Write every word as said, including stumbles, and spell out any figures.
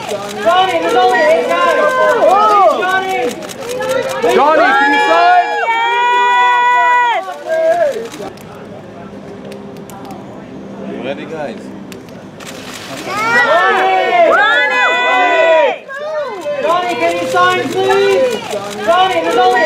Johnny, there's only eight guys. Please, Johnny. Please, Johnny, can you sign? You ready, guys? Johnny! Johnny, can you sign, please? Johnny, there's only